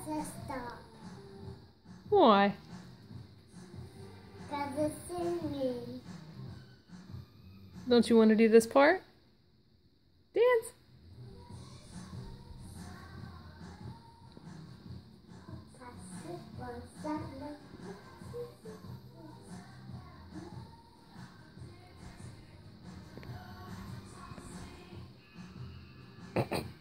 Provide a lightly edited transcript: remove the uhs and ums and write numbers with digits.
to stop. Why? Because it's singing. Don't you want to do this part? Dance. One second.